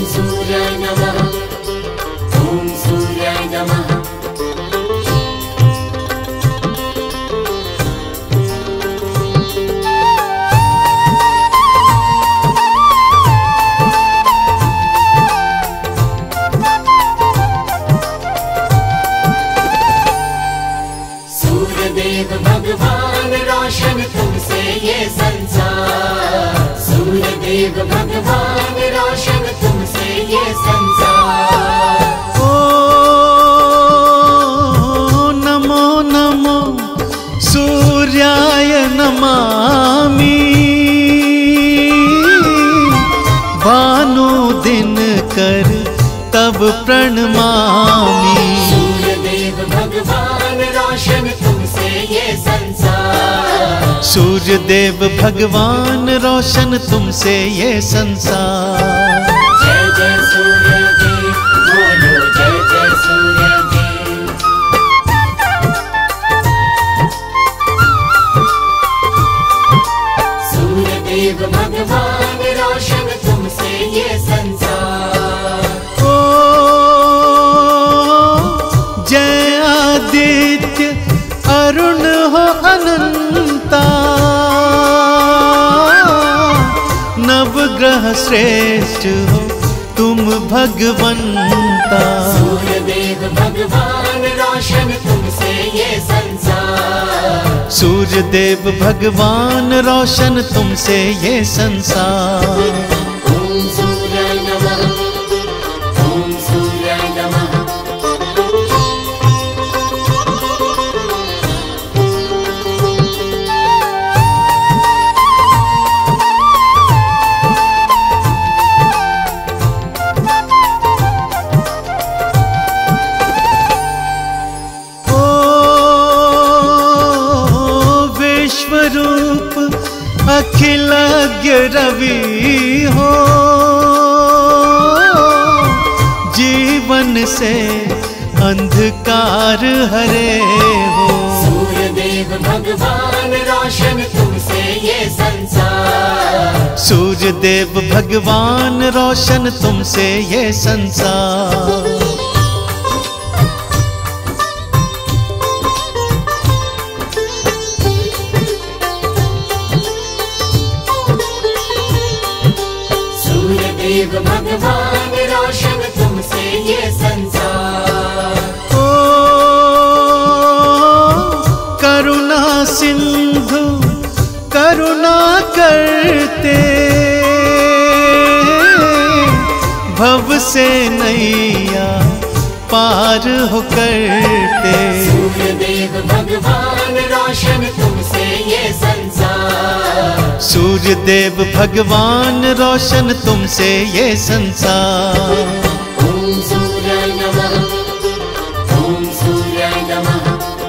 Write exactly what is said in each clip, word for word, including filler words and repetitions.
सूर्याय नमः। ओम सूर्याय नमः। सूर्यदेव भगवान रोशन तुमसे ये संसार। सूर्यदेव भगवान रोशन तुमसे ये संसार। ओ नमो नमो सूर्याय नमामि। भानु दिन कर तब प्रणमामि। सूर्यदेव भगवान रोशन तुमसे ये संसार। सूर्यदेव भगवान रोशन तुमसे ये संसार। जय जय सूर्यदेव बोलो जय जय सूर्यदेव। सूर्यदेव भगवान रोशन तुमसे ये संसार। ओ जय आदित्य अरुण हो अनंता। नवग्रह श्रेष्ठ हो तुम भगवंता। सूर्यदेव भगवान रोशन तुमसे ये संसार। सूर्यदेव भगवान रोशन तुमसे ये संसार। ओम सूर्याय नमः। ओम सूर्याय नमः। रूप अखिलज्ञ रवि हो। जीवन से अंधकार हरे हो। सूर्यदेव भगवान रोशन तुमसे ये संसार। सूर्यदेव भगवान रोशन तुमसे ये संसार। सूर्यदेव भगवान रोशन तुमसे ये संसार। ओ करुणा सिंधु करुणा करते। भव से नैया पार हो करते। सूर्यदेव भगवान रोशन तुमसे ये संसार। सूर्यदेव भगवान रोशन तुमसे ये संसार। ओम सूर्याय नमः। ओम सूर्याय नमः।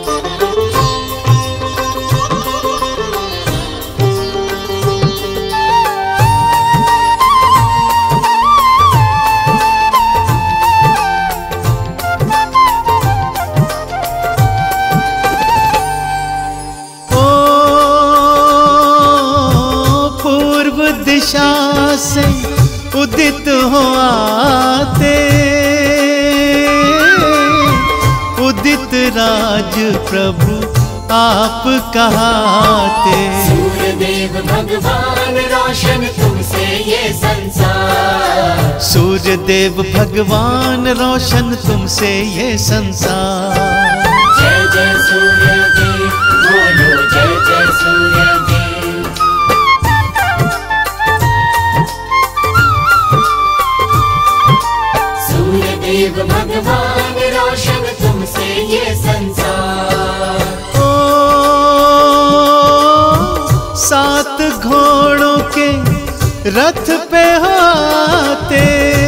दिशा से उदित हो आते। उदित राज प्रभु आप कहाते। सूर्यदेव भगवान रोशन तुमसे ये संसार। सूर्यदेव भगवान रोशन तुमसे ये संसार। जय जय सूर्यदेव बोलो जय जय सूर्यदेव। सूर्यदेव भगवान रोशन तुमसे ये संसार। ओ सात घोड़ों के रथ पे आते।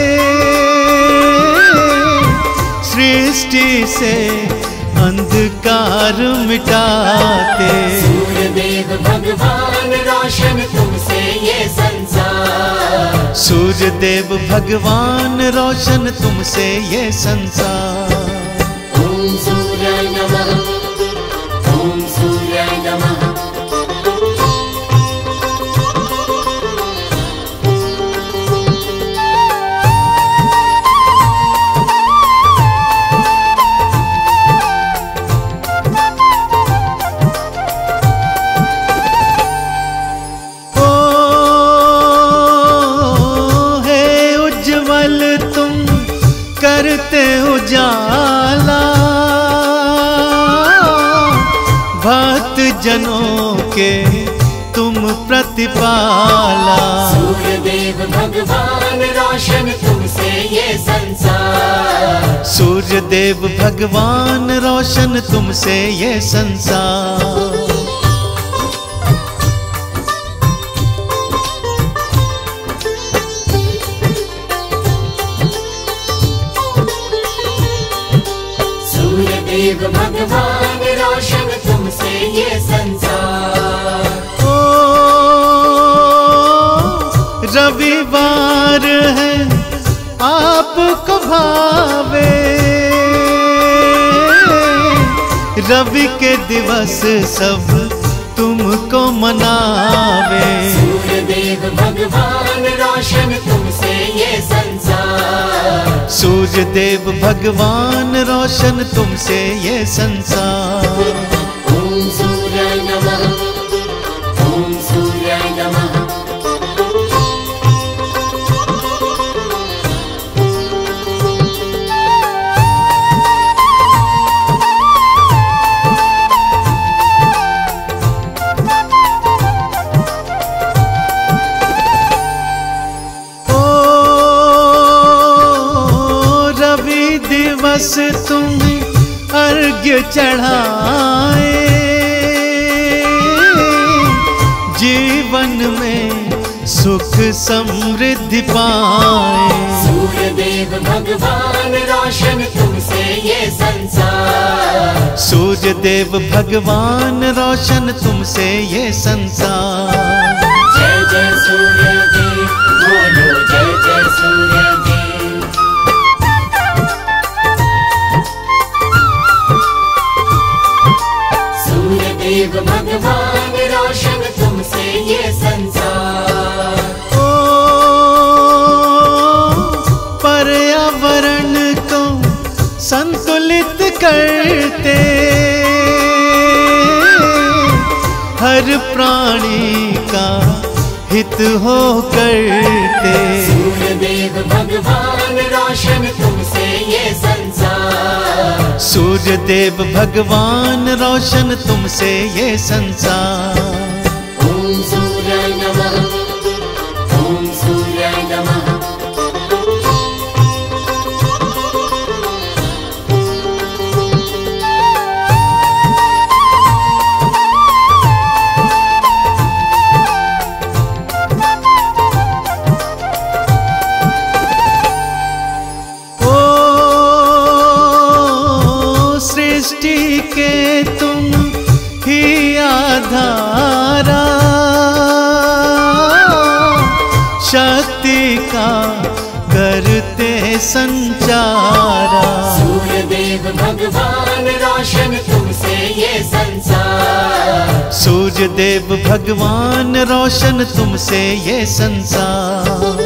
सृष्टि से अंधकार मिटाते। सूर्यदेव भगवान रोशन तुमसे ये संसार। सूर्यदेव भगवान रोशन तुमसे ये संसार। ओम सूर्याय नमः। ओम सूर्याय नमः। जनों के तुम प्रतिपाला। सूर्य देव भगवान रोशन तुमसे ये संसार। सूर्य देव भगवान रोशन तुमसे ये संसार। सूर्य देव भगवान रोशन तुमसे ये संसार। ओ रविवार है आपको भावे, रवि के दिवस सब तुमको मनावे। सूर्य देव भगवान रोशन तुमसे ये संसार। सूर्य देव भगवान रोशन तुमसे ये संसार। ओम सूर्याय नमः, ओम सूर्याय नमः। दिवस तुम अर्घ्य चढ़ाए, जीवन में सुख समृद्धि पाए। सूर्य देव भगवान रोशन तुमसे ये संसार। सूर्य देव भगवान रोशन तुमसे ये संसार। जय जय सूर्य देव, बोलो जय जय सूर्य देव। देव भगवान रोशन तुमसे ये संसार। ओ पर्यावरण को संतुलित करते, हर प्राणी का हित हो करते। सूर्य देव भगवान रोशन तुमसे ये संसार। सूर्य देव भगवान रोशन तुमसे ये संसार। ओम सूर्याय नमः, ओम सूर्याय नमः। सृष्टि के तुम ही आधारा, शक्ति का करते संचारा। सूर्य देव भगवान रोशन तुमसे ये संसार। सूर्य देव भगवान रोशन तुमसे ये संसार।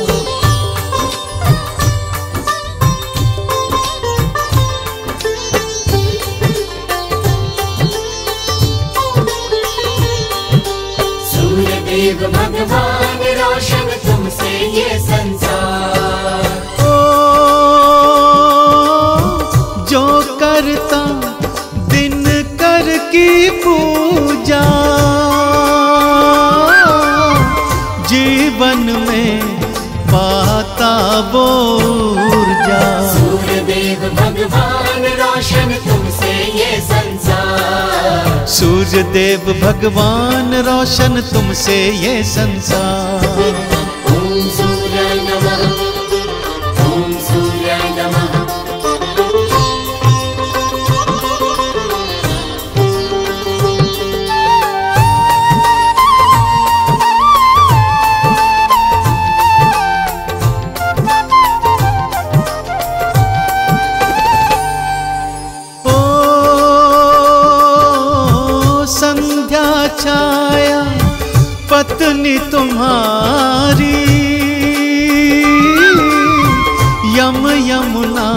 देव भगवान रोशन तुमसे ये संसार। ओ जो करता दिन कर की पूजा, जीवन में पाता वो ऊर्जा। सूर्य देव भगवान रोशन तुमसे ये संसार। सूर्य देव भगवान रोशन तुमसे ये संसार। ओम सूर्याय नमः, ओम सूर्याय नमः। छाया पत्नी तुम्हारी, यम यमुना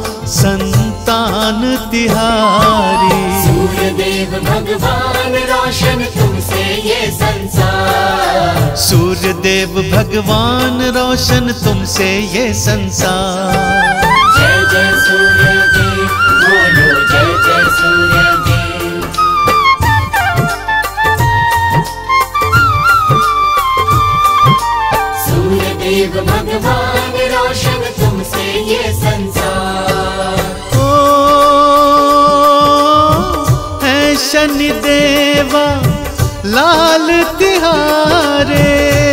संतान तिहारी। सूर्य देव भगवान रोशन तुमसे ये संसार। सूर्य देव भगवान रोशन तुमसे ये संसार। जय जय सूर्य देव, बोलो जय जय सूर्य देव। देव भगवान रोशन तुमसे ये संसार। ओ है शनि देवा लाल तिहारे,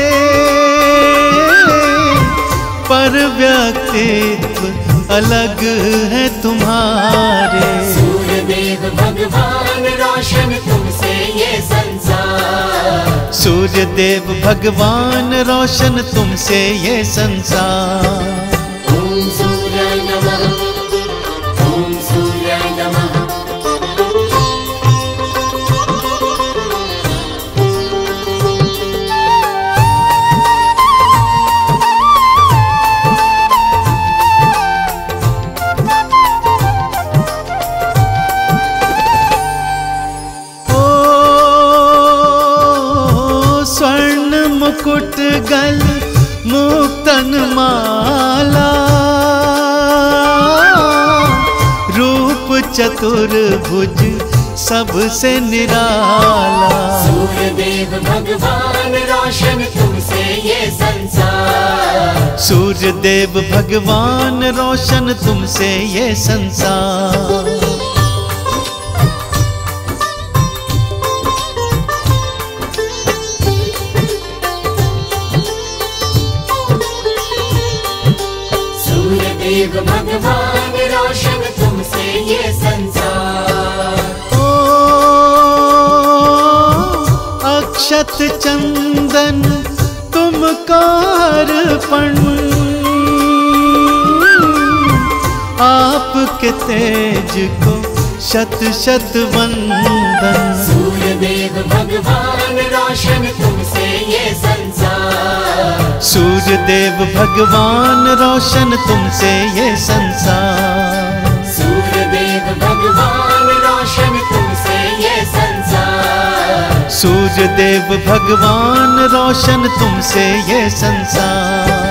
पर व्यक्तित्व अलग है तुम्हारे। सूर्य देव भगवान रोशन तुमसे ये संसार। सूर्य देव भगवान रोशन तुमसे ये संसार। ओम सूर्याय नमः, ओम सूर्याय नमः। मुकुट गल मुक्तन माला, रूप चतुर्भुज सबसे निराला। सूर्य देव भगवान रोशन तुमसे ये संसार। सूर्य देव भगवान रोशन तुमसे ये संसार। देव भगवान रोशन तुमसे ये संसार। ओ अक्षत चंदन तुमको अर्पण, आपके तेज को शत शत वंदन। सूर्य देव भगवान रोशन तुमसे ये संसार। सूर्य देव भगवान रोशन तुमसे ये संसार। सूर्य देव भगवान रोशन तुमसे ये संसार। सूर्य देव भगवान रोशन तुमसे ये संसार।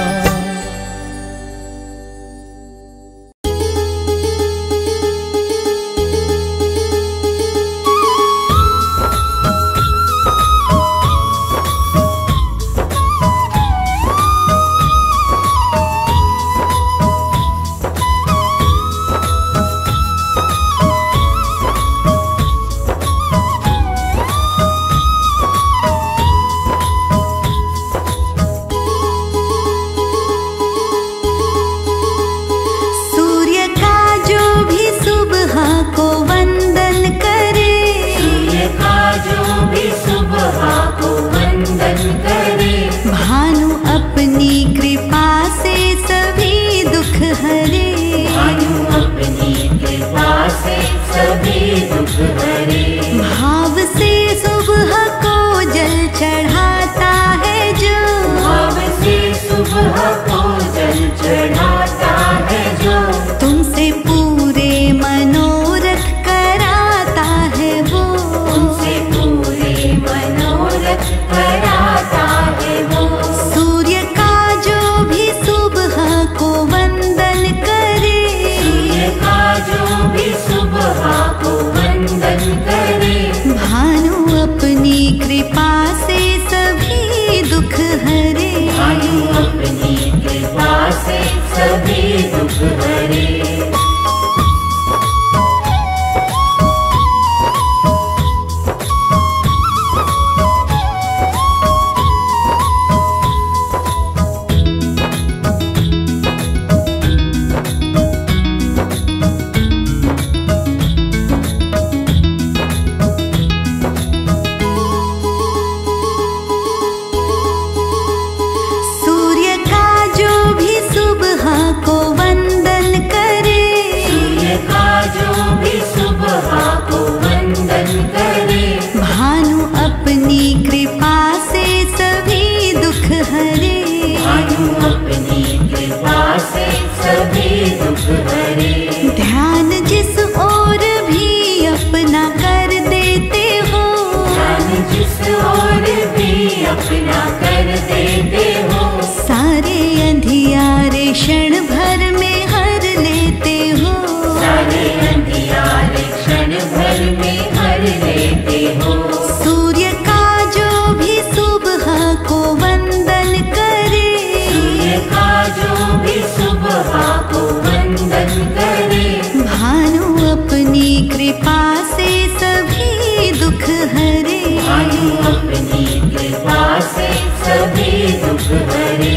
भाव से सुबह को जल चढ़ाता है जो, भाव से सुबह को जल चढ़ाता है जो, तुमसे पूरे मनोरथ कराता है वो, तुमसे पूरे मनोरथ कराता है वो। सूर्य का जो भी सुबह को वंदन करे, सूर्य का जो भी सुबह को वंदन करे, भानु अपनी कृपा से सभी दुख हरे, भानु अपनी कृपा से हरे।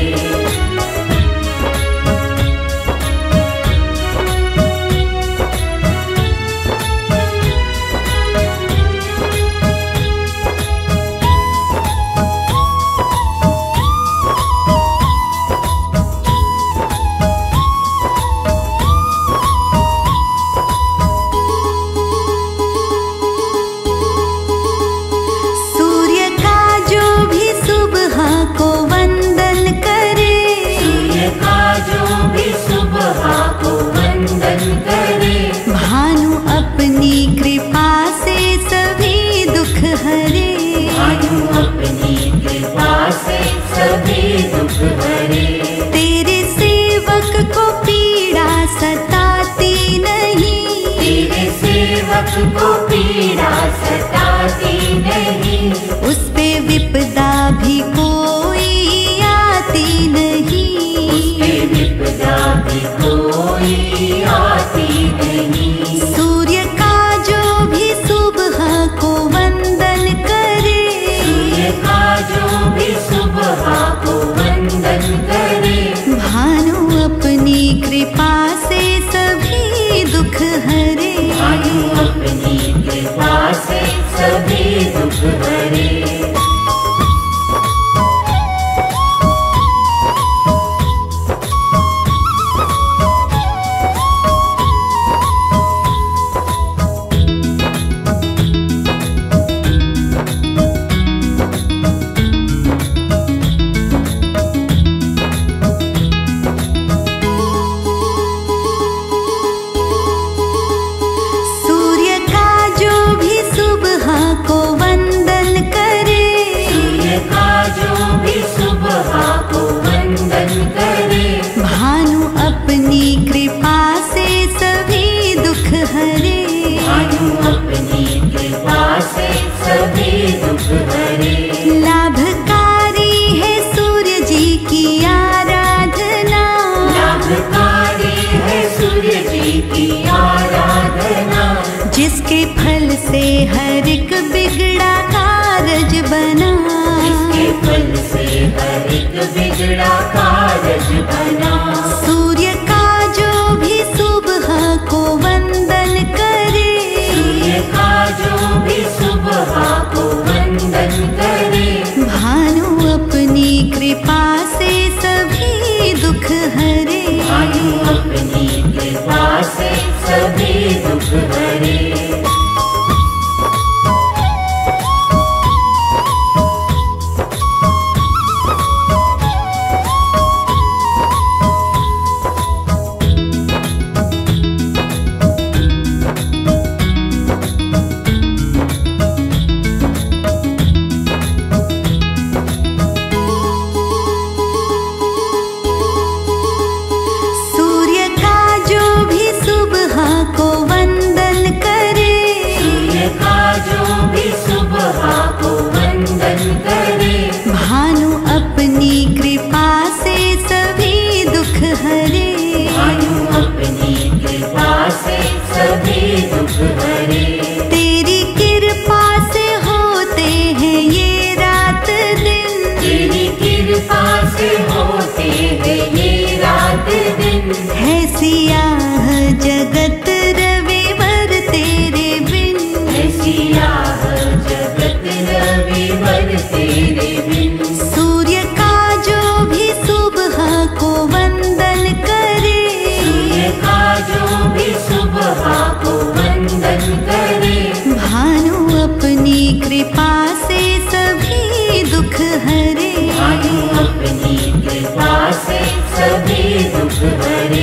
सूर्य का जो भी सुबह को वंदन करे, सूर्य का जो भी सुबह को वंदन करे, भानु अपनी कृपा से सभी दुख हरे। भानु अपनी कृपा से सभी दुख हरे। तेरे सेवक को पीड़ा सताती नहीं, तेरे सेवक को पीड़ा सताती नहीं, उस पे विपदा भी कोई आती नहीं। उसपे विपदा भी कोई आती नहीं। सूर्य का जो भी सुबह को वंदन करे, सूर्य का जो भी सुबह को वंदन करे, भानु अपनी कृपा से सभी दुख हरे। भानु अपनी कृपा से सभी दुख हरे। सूर्य का जो भी सुबह को वंदन करे, सूर्य का जो भी सुबह को वंदन करे, भानु अपनी कृपा से सभी दुख हरे। भानु अपनी कृपा से सभी दुख हरे। लाभकारी है सूर्य जी की आराधना, लाभकारी है सूर्य जी की आराधना, जिसके फल से हर एक बिगड़ा कारज बना। इसके फल से हर एक बिगड़ा कारज बना। सूर्य का जो भी सुबह को वंदन करे, सूर्य का जो भी सुबह को वंदन करे, भानु अपनी कृपा से सभी दुख हरे। भानु अपनी कृपा से सभी दुख हरे। सूर्य का जो भी सुबह को वंदन करे, सूर्य का जो भी सुबह को वंदन करे, भानु अपनी कृपा से सभी दुख हरे। भानु अपनी कृपा से सभी दुख हरे। तेरी कृपा से होते हैं ये रात दिन, तेरी कृपा से होते हैं ये रात दिन, है सियाह जगत रविवर तेरे बिन। है सियाह जगत रविवर तेरे बिन। सूर्य का जो भी सुबह को वंदन करे, सूर्य का जो भी सुबह को वंदन करे, भानु अपनी कृपा से सभी दुख हरे। भानु अपनी कृपा से सभी दुख हरे।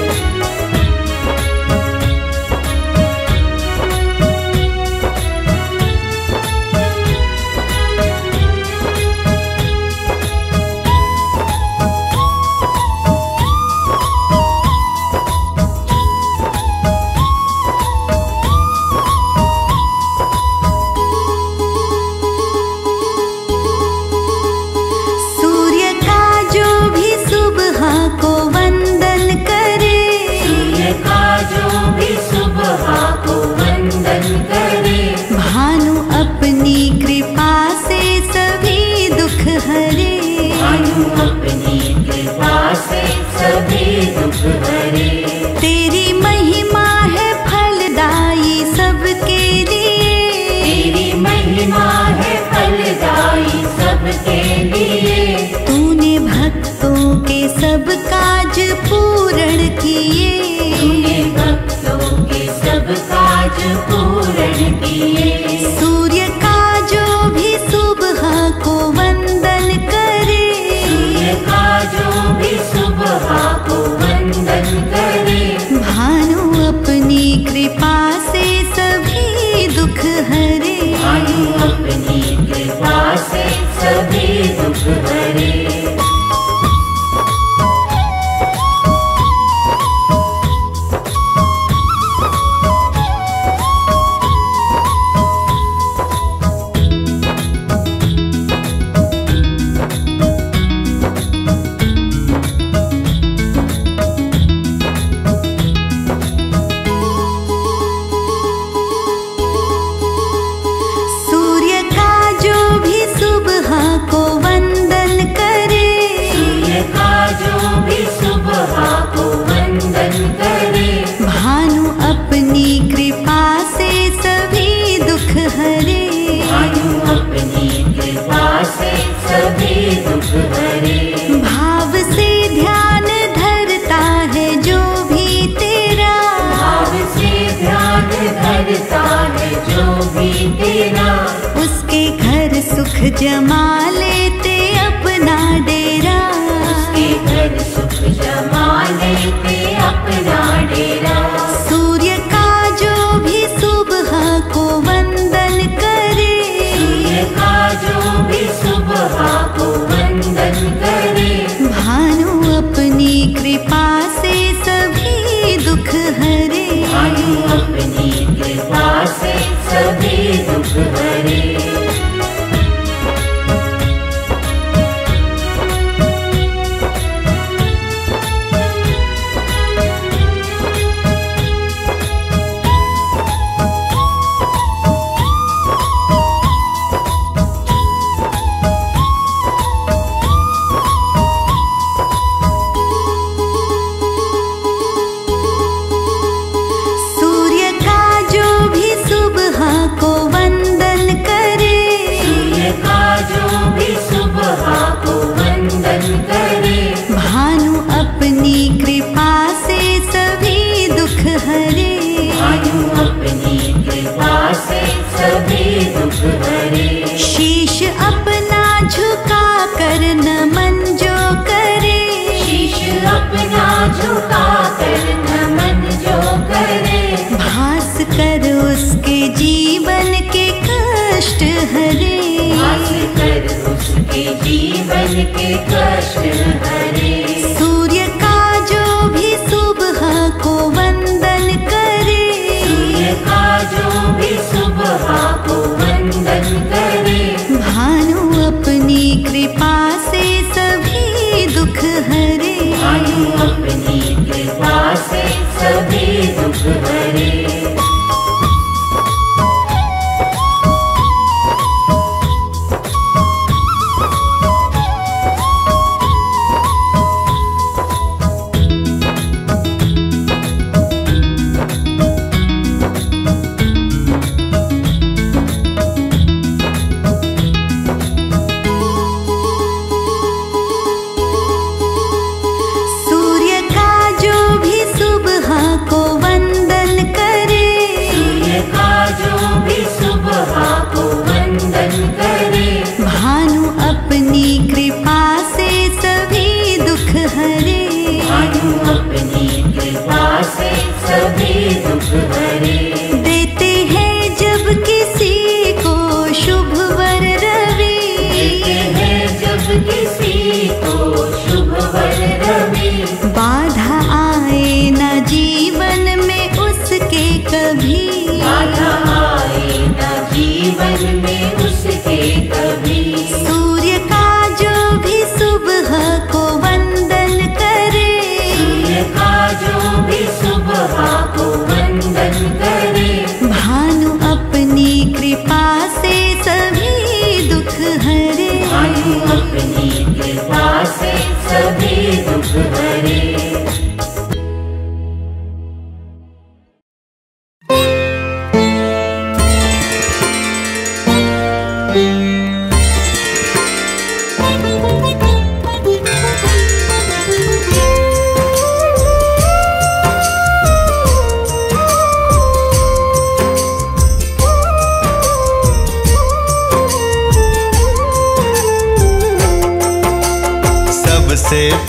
सूर्य का जो भी सुबह को वंदन करे, सूर्य का जो भी सुबह को वंदन करे, भानु अपनी कृपा से सभी दुख हरे। भानु सभी दुख हरे। तेरी महिमा है फलदायी सबके लिए, तेरी महिमा है फलदायी सबके लिए। तूने भक्तों के सब काज पूर्ण किए, तूने भक्तों के सब काज पूर्ण किए। सूर्य का जो भी सुबह को वंदन करे, सूर्य का जो भी सुबह को वंदन करे। भानु अपनी कृपा से सभी दुख हरे, भानु अपनी कृपा से सभी दुख हरे। सूर्य का जो भी सुबह को वंदन करे, सूर्य का जो भी सुबह को वंदन करे। भानु अपनी कृपा से सभी दुख हरे, भानु अपनी कृपा से सभी दुख हरे। भाव से ध्यान धरता है जो भी तेरा, भाव से ध्यान धरता है जो भी तेरा। उसके घर सुख जमा लेते अपना डेरा, उसके घर सुख जमा लेते अपना डेरा। सूर्य का जो भी सुबह को वंदन करे, सूर्य का जो भी सुबह को वंदन करे। भानु अपनी कृपा से सभी दुख हरे, भानु अपनी कृपा से सभी दुख हरे। सूर्य का जो भी सुबह को वंदन करे, सूर्य का जो भी सुबह को वंदन करे। भानु अपनी कृपा से सभी दुख हरे, भानु अपनी कृपा से सभी दुख हरे। शीश अपना झुका कर नमन जो करे, शीश अपना झुका कर नमन जो करे। भास कर उसके जीवन के कष्ट हरे, भास कर उसके जीवन के कष्ट हरे। सूर्य का जो भी सुबह को वंदन करे, सूर्य का जो भी सुबह को वंदन करे। भानु अपनी कृपा से सभी दुख हरे, भानु अपनी कृपा से सभी दुख हरे। सूर्य का जो भी सुबह को वंदन करे, सूर्य का जो भी सुबह को वंदन करे। भानु अपनी कृपा से सभी दुख हरे, भानु अपनी कृपा से सभी दुख हरे। देते हैं जब किसी को शुभ वर रवि, देते हैं जब किसी को शुभ वर रवि। बाधा आए न जीवन में उसके कभी, बाधा आए न जीवन में उसके कभी। सूर्य का जो भी सुबह को वंदन करे, सूर्य का जो भी सुबह को वंदन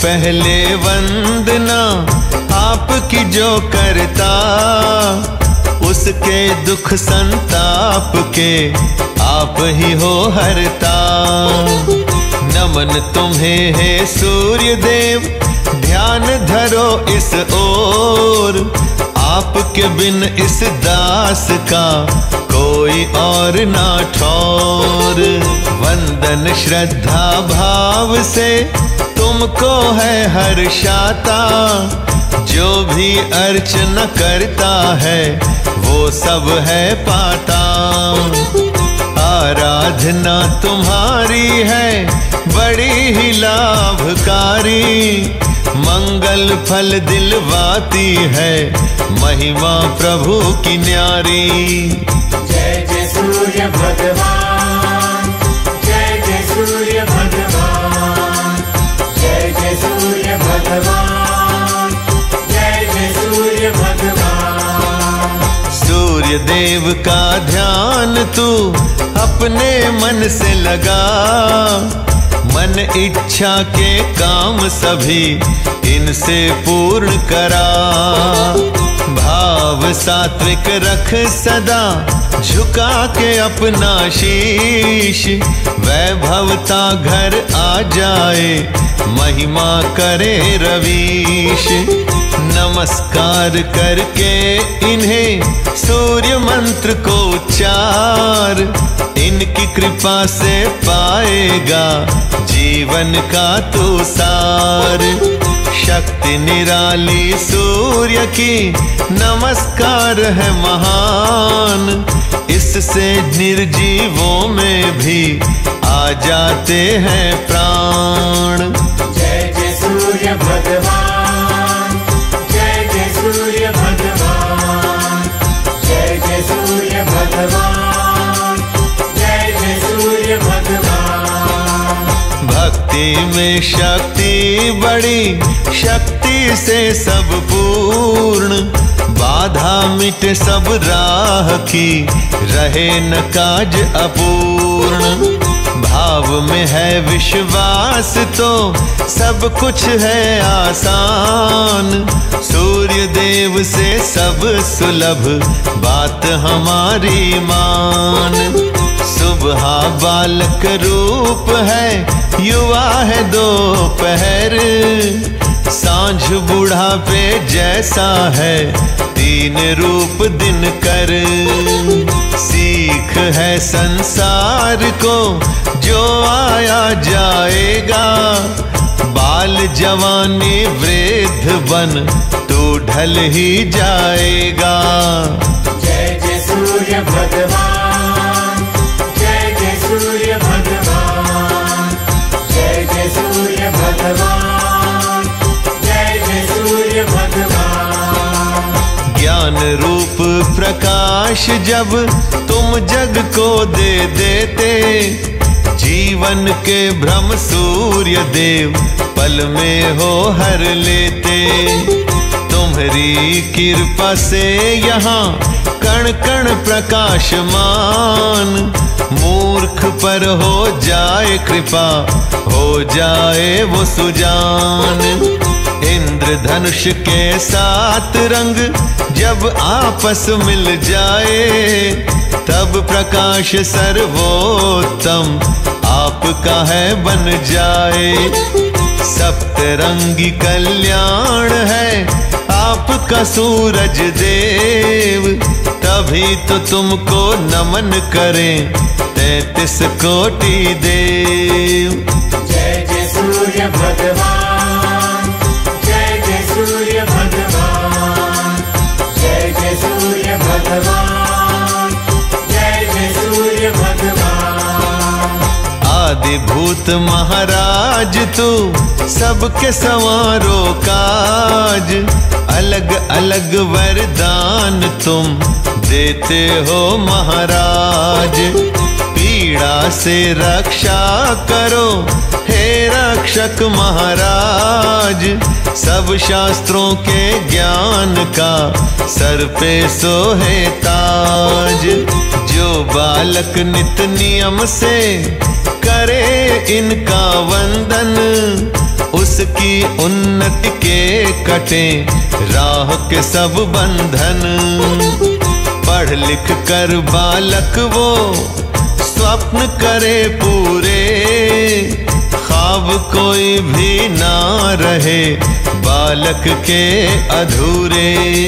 पहले वंदना आपकी जो करता, उसके दुख संताप के आप ही हो हरता। नमन तुम्हें है सूर्य देव, ध्यान धरो इस ओर, आपके बिन इस दास का कोई और ना ठौर। वंदन श्रद्धा भाव से तुमको है हर्षाता, जो भी अर्चना करता है वो सब है पाता। आराधना तुम्हारी है बड़ी ही लाभकारी, मंगल फल दिलवाती है महिमा प्रभु की न्यारी। जय जय सूर्य भगवान, जय जय सूर्य भगवान, जय जय सूर्य भगवान, जय जय सूर्य भगवान। सूर्य देव का ध्यान तू अपने मन से लगा, मन इच्छा के काम सभी इनसे पूर्ण करा। भाव सात्विक रख सदा झुका के अपना शीश, वैभवता घर आ जाए महिमा करे रवीश। नमस्कार करके इन्हें सूर्य मंत्र को उच्चार, इनकी कृपा से पाएगा जीवन का तू सार। शक्ति निराली सूर्य की नमस्कार है महान, इससे निर्जीवों में भी आ जाते हैं प्राण। जय जय सूर्य भगवान, जय जय सूर्य भगवान, जय जय सूर्य भगवान, जय जय सूर्य भगवान। भक्ति में शक्ति बड़ी, शक्ति से सब पूर्ण, बाधा मिटे सब राह की, रहे न काज अपूर्ण। भाव में है विश्वास तो सब कुछ है आसान, सूर्य देव से सब सुलभ बात हमारी मान। सुबह बालक रूप है, युवा है दोपहर, सांझ बुढ़ापे जैसा है तीन रूप दिन कर। सीख है संसार को जो आया जाएगा, बाल जवानी वृद्ध बन तू ढल ही जाएगा। जय जय सूर्य भगवान, जय जय सूर्य भगवान, जय जय सूर्य भगवान, जय जय सूर्य भगवान। ज्ञान रूप प्रकाश जब तुम जग को दे देते, जीवन के भ्रम सूर्य देव पल में हो हर लेते। तुम्हारी कृपा से यहाँ कण कण प्रकाशमान, मूर्ख पर हो जाए कृपा, हो जाए वो सुजान। इंद्रधनुष के सात रंग जब आपस मिल जाए, तब प्रकाश सर्वोत्तम आपका है बन जाए। सप्तरंगी कल्याण है आपका सूरज देव, तभी तो तुमको नमन करें तैतीस कोटि देव। जय जय सूर्य भगवान, जय जय सूर्य भगवान, जय जय सूर्य भगवान, जय जय सूर्य भगवान। आदि भूत महाराज तू सबके संवारो काज, अलग अलग वरदान तुम देते हो महाराज। पीड़ा से रक्षा करो हे रक्षक महाराज, सब शास्त्रों के ज्ञान का सर पे सोहे ताज। जो बालक नित नियम से करे इनका वंदन, उसकी उन्नति के कटे राह के सब बंधन। पढ़ लिख कर बालक वो स्वप्न करे पूरे, ख्वाब कोई भी ना रहे बालक के अधूरे।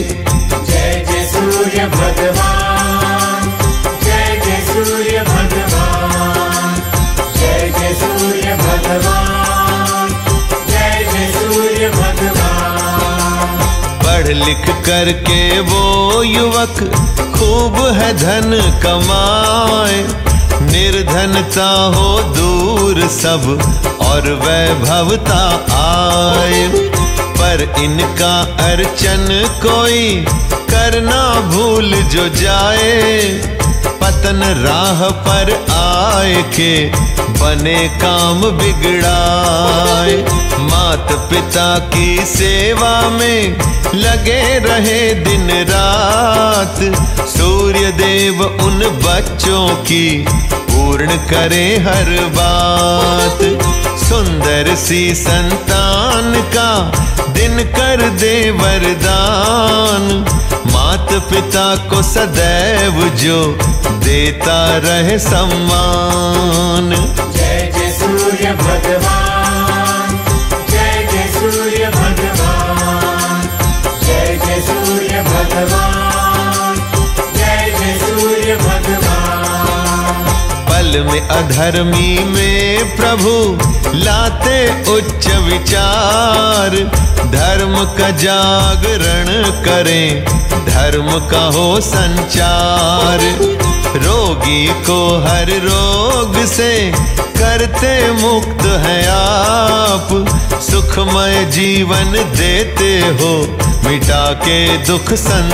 जय जय सूर्य भगवान, जय जय सूर्य भगवान, जय जय सूर्य भगवान, जय जय सूर्य भगवान। पढ़ लिख करके वो युवक खूब है धन कमाए, निर्धनता हो दूर सब और वैभवता आए। पर इनका अर्चन कोई करना भूल जो जाए, पतन राह पर आए के बने काम बिगड़ाए। मात पिता की सेवा में लगे रहे दिन रात, सूर्य देव उन बच्चों की पूर्ण करे हर बात। सुंदर सी संतान का दिन कर दे वरदान, मात पिता को सदैव जो देता रहे सम्मान। जय जय सूर्य भगवान, जय जय सूर्य भगवान, जय जय सूर्य भगवान, जय जय सूर्य भगवान। पल में अधर्मी में प्रभु लाते उच्च विचार, धर्म का जागरण करें धर्म का हो संचार। रोगी को हर रोग से करते मुक्त है आप, सुखमय जीवन देते हो मिटा के दुख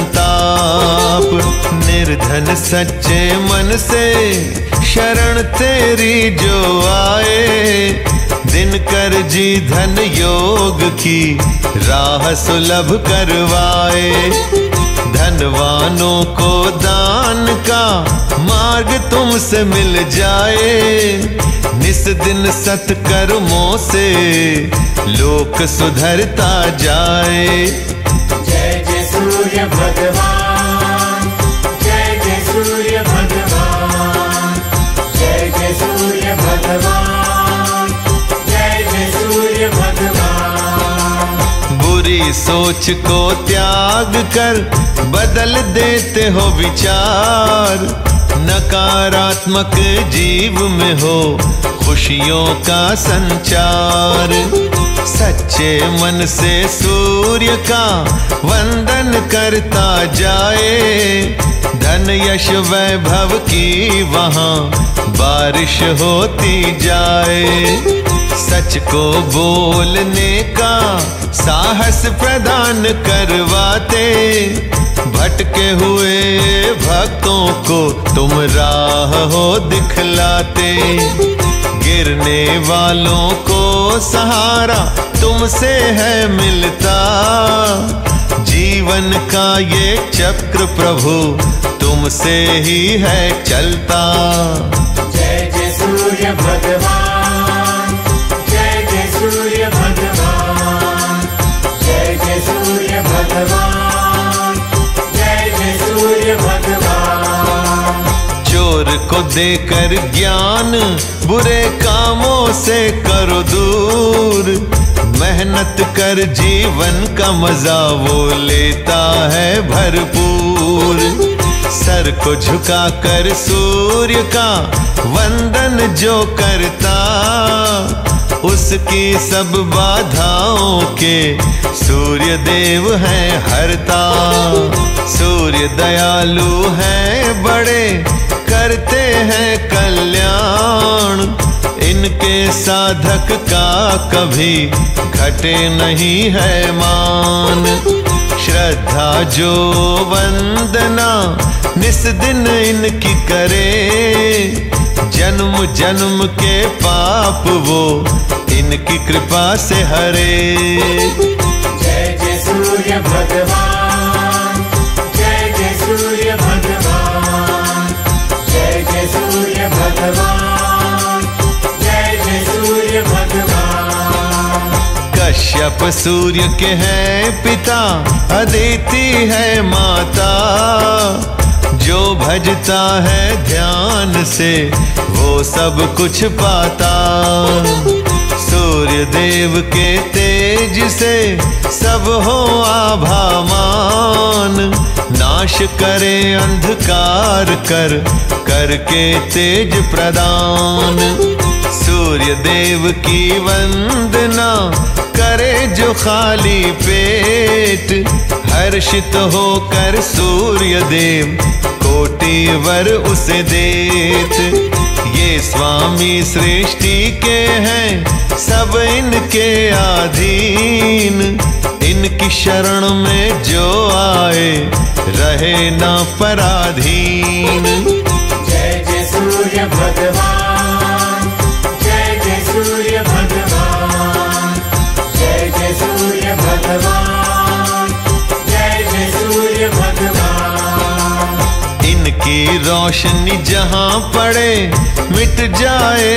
संताप। निर्धन सच्चे मन से शरण तेरी जो आए, दिन कर जी धन योग की राह सुलभ करवाए। धनवानों को दान का मार्ग तुमसे मिल जाए, निस दिन सत्कर्मों से लोक सुधरता जाए। जय जय सूर्य भगवान, जय जय सूर्य भगवान, जय जय सूर्य भगवान, जय जय सूर्य भगवान। बुरी सोच को त्याग कर बदल देते हो विचार, नकारात्मक जीव में हो खुशियों का संचार। सच्चे मन से सूर्य का वंदन करता जाए, धन यश वैभव की वहाँ बारिश होती जाए। सच को बोलने का साहस प्रदान करवाते, भटके हुए भक्तों को तुम राह हो दिखलाते। गिरने वालों को सहारा तुमसे है मिलता, जीवन का ये चक्र प्रभु तुमसे ही है चलता। जय जय सूर्य भगवान, जय जय सूर्य भगवान, जय जय सूर्य भगवान, जय जय सूर्य भगवान। चोर को देकर ज्ञान बुरे कामों से करो दूर, मेहनत कर जीवन का मजा वो लेता है भरपूर। सर को झुका कर सूर्य का वंदन जो करता, उसकी सब बाधाओं के सूर्य देव है हरता। सूर्य दयालु हैं बड़े, करते हैं कल्याण, इनके साधक का कभी घटे नहीं है मान। श्रद्धा जो वंदना निस दिन इनकी करे, जन्म जन्म के पाप वो इनकी कृपा से हरे। जय जय सूर्य भगवान, जय जय सूर्य भगवान, जय जय सूर्य भगवान, जय जय सूर्य भगवान। कश्यप सूर्य के हैं पिता, अदिति है माता। जो भजता है ध्यान से वो सब कुछ पाता। सूर्य देव के तेज से सब हो आभामान। नाश करे अंधकार कर करके तेज प्रदान। सूर्य देव की वंदना करे जो खाली पेट। हर्षित होकर सूर्य देव कोटि वर उसे देत। ये स्वामी सृष्टि के हैं सब इनके अधीन। इनकी शरण में जो आए रहे ना पराधीन। जय जय सूर्य भगवान, जय जय सूर्य भगवान, जय जय सूर्य भगवान, जय जय सूर्य भगवान। इनकी रोशनी जहाँ पड़े मिट जाए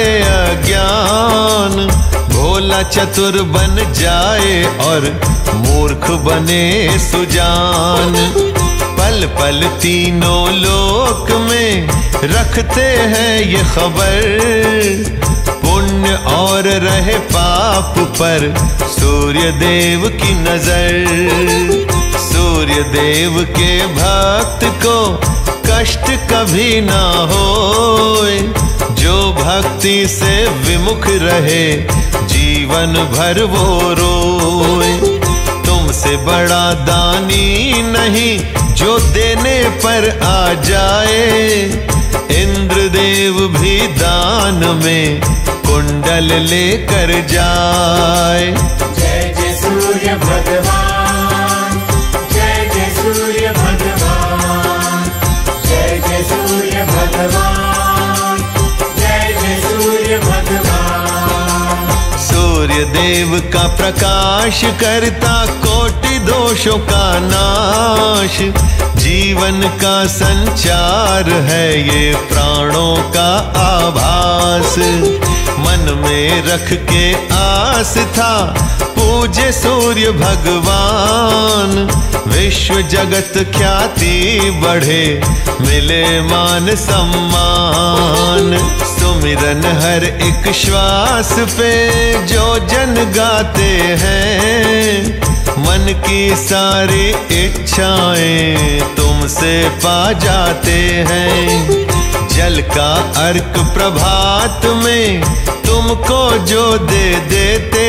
अज्ञान। भोला चतुर बन जाए और मूर्ख बने सुजान। पल पल तीनों लोक में रखते हैं ये खबर। पुण्य और रहे पाप पर सूर्य देव की नजर। सूर्य देव के भक्त को कष्ट कभी ना होए। जो भक्ति से विमुख रहे जीवन भर वो रोए। तुमसे बड़ा दानी नहीं जो देने पर आ जाए। इंद्रदेव भी दान में कुंडल लेकर जाए। जय जय सूर्य भगवान, जय जय सूर्य भगवान, जय जय सूर्य भगवान, जय जय सूर्य भगवान। सूर्य देव का प्रकाश करता कोटि दोषों का नाश। जीवन का संचार है ये प्राणों का आभास। मन में रख के आस था पूजे सूर्य भगवान। विश्व जगत ख्याति बढ़े मिले मान सम्मान। सुमिरन हर एक श्वास पे जो जन गाते हैं। मन की सारी इच्छाएं तुमसे पा जाते हैं। जल का अर्क प्रभात में तुमको जो दे देते।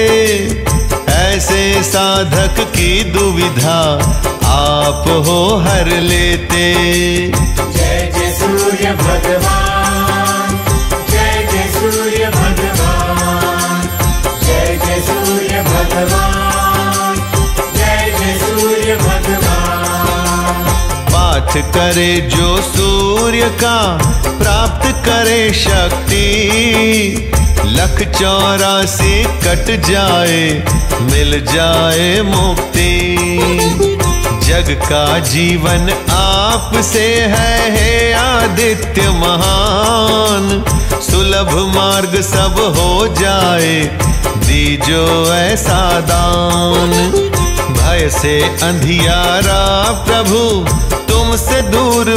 ऐसे साधक की दुविधा आप हो हर लेते। जय जय सूर्य भगवान, जय जय सूर्य भगवान, जय जय सूर्य भगवान, जय जय सूर्य भगवान। पाठ करे जो सूर्य का प्राप्त करे शक्ति। लख चौरासी कट जाए मिल जाए मुक्ति। जग का जीवन आप से है हे आदित्य महान। सुलभ मार्ग सब हो जाए दीजो ऐसा दान। भय से अंधियारा प्रभु तुमसे दूर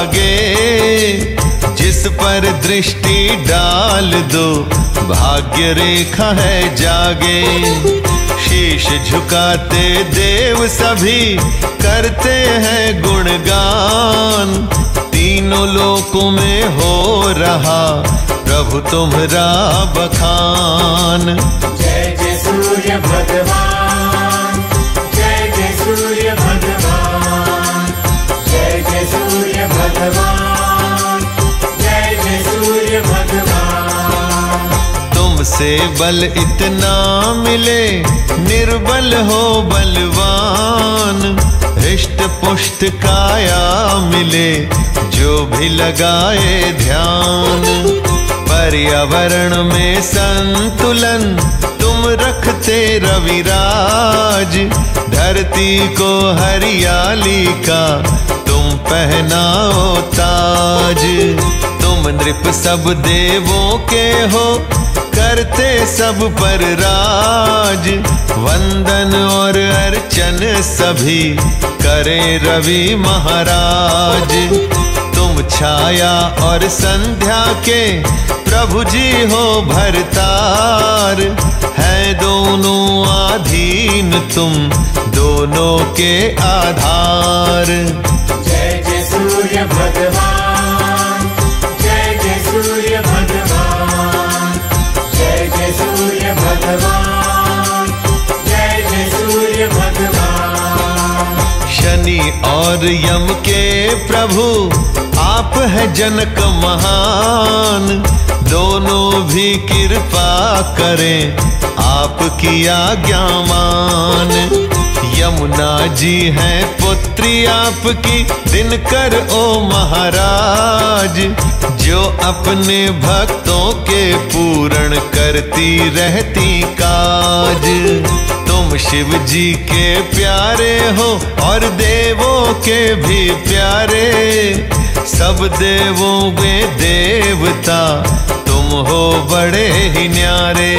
भागे। जिस पर दृष्टि डाल दो भाग्य रेखा है जागे। शीश झुकाते देव सभी करते हैं गुणगान। तीनों लोकों में हो रहा प्रभु तुम्हारा बखान। जय जय सूर्य भगवान, जय जय सूर्य भगवान, जय जय सूर्य भगवान, जय जय सूर्य भगवान। तुमसे बल इतना मिले निर्बल हो बलवान। हृष्ट पुष्ट काया मिले जो भी लगाए ध्यान। पर्यावरण में संतुलन तुम रखते रविराज। धरती को हरियाली का तुम पहनाओ ताज। तुम नृप सब देवों के हो, करते सब पर राज। वंदन और अर्चन सभी करे रवि महाराज। तुम छाया और संध्या के प्रभु जी हो भरतार। है दोनों आधीन तुम दोनों के आधार। जय जय सूर्य भगवान, जय जय सूर्य भगवान, जय जय सूर्य भगवान, जय जय सूर्य भगवान। शनि और यम के प्रभु आप है जनक महान। दोनों भी कृपा करें आपकी आज्ञा मान। यमुना जी हैं पुत्री आपकी, दिनकर ओ महाराज। जो अपने भक्तों के पूर्ण करती रहती काज। तुम शिव जी के प्यारे हो और देवों के भी प्यारे। सब देवों में देवता तुम हो बड़े ही न्यारे।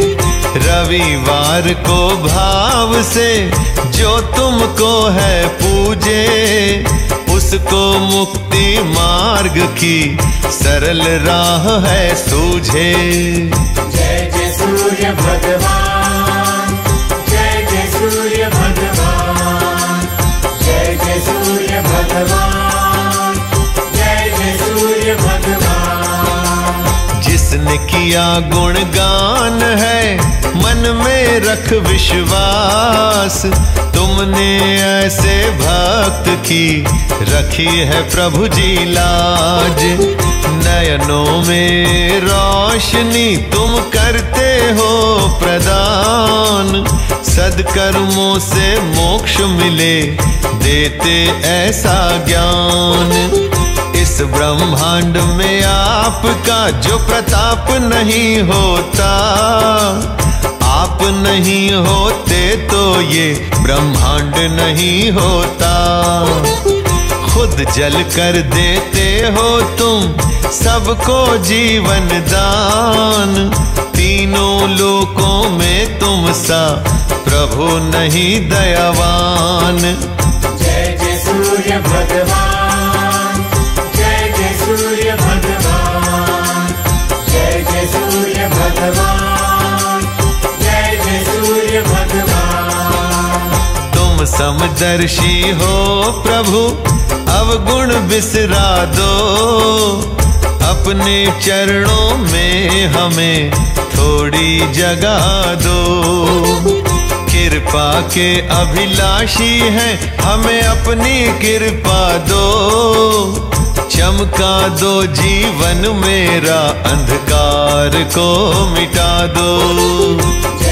रविवार को भाव से जो तुमको है पूजे, उसको मुक्ति मार्ग की सरल राह है सूझे। जय जय सूर्य भगवान, जय जय सूर्य भगवान, जय जय सूर्य भगवान, जय जय सूर्य भगवान। जिसने किया गुणगान है मन में रख विश्वास। तुमने ऐसे भक्त की रखी है प्रभु जी लाज। नयनों में रोशनी तुम करते हो प्रदान। सद्कर्मों से मोक्ष मिले देते ऐसा ज्ञान। इस ब्रह्मांड में आपका जो प्रताप नहीं होता। आप नहीं होते तो ये ब्रह्मांड नहीं होता। खुद जल कर देते हो तुम सबको जीवन दान। तीनों लोकों में तुम सा प्रभु नहीं दयावान। जय जय सूर्य भगवान, जय जय सूर्य भगवान, जय जय सूर्य भगवान, जय जय सूर्य भगवान। तुम समदर्शी हो प्रभु अवगुण बिसरा दो। अपने चरणों में हमें थोड़ी जगह दो। कृपा के अभिलाषी हैं हमें अपनी कृपा दो। चमका दो जीवन मेरा अंधकार को मिटा दो।